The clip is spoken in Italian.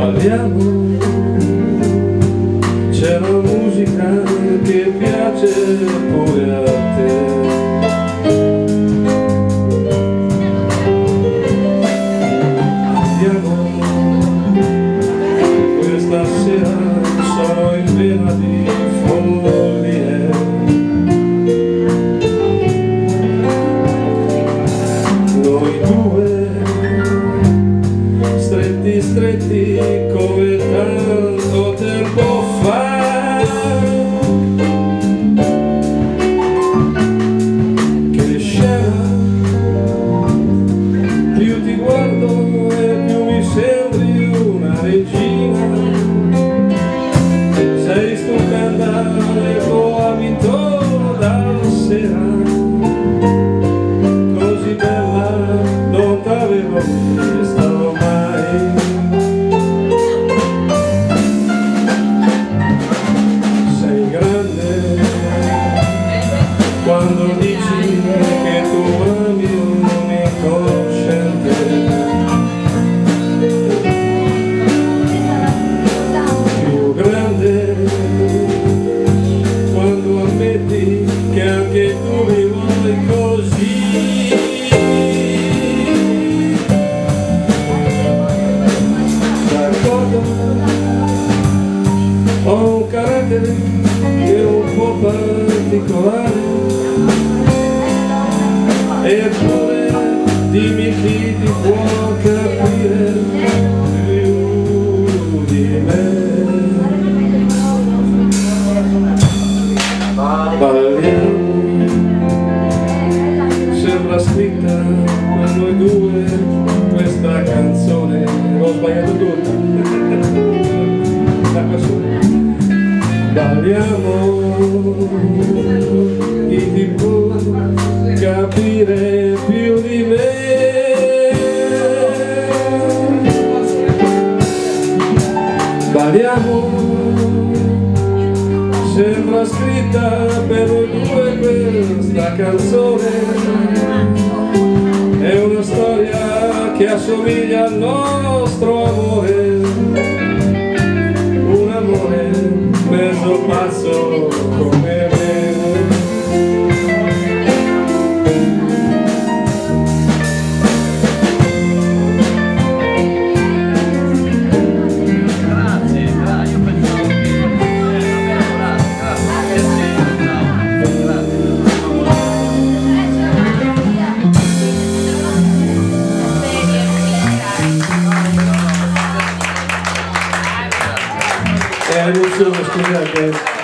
Balliamo, c'è la musica che piace pure a te. Andiamo, questa sera sono in vena di follie. Noi due, stretti come tanto tempo fa, che scena, più ti guardo e più mi sembri una regina. Sei stupenda e coabito da sera, così bella non t'avevo vista mai. Sei grande quando dici che tu ami un incosciente. Più grande quando ammetti che anche tu mi vuoi così. Ho un carattere che è un po' particolare, eppure dimmi chi ti può capire più di me. Balliamo, sembra scritta per noi due questa canzone. Ho sbagliato tutto. Balliamo, chi ti può capire più di me. Balliamo, sembra scritta per noi due questa canzone. È una storia che assomiglia al nostro amore, un amore mezzo pazzo come me. Non sono, scusate.